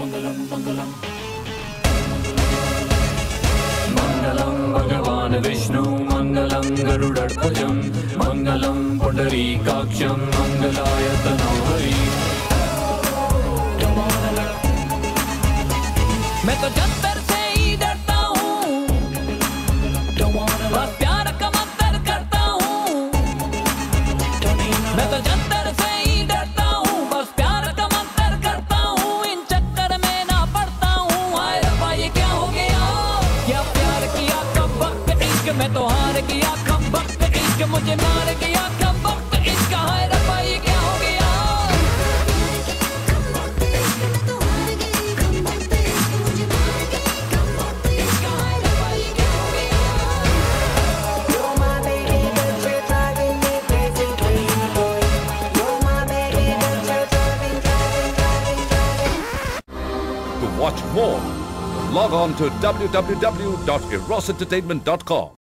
मंगलम भगवान विष्णु मंगलम गरुड़ध्वजं मंगलम पुंडरीकाक्षं मंगलाय तनोहरि। मैं तो जंतर से ही डरता हूँ, बस प्यार का मंतर करता हूँ। मैं तो जंतर से ही डरता हूँ, बस प्यार का मंतर करता हूँ। इन चक्कर में ना पड़ता हूँ। हाय रब्बा ये क्या हो गया, क्या प्यार किया कब वक्त इश्क में तो हार गया कब वक्त इश्क मुझे मार गया कब वक्त इश्क। हाय रब्बा ये क्या हो गया। To watch more, log on to www.erosentertainment.com.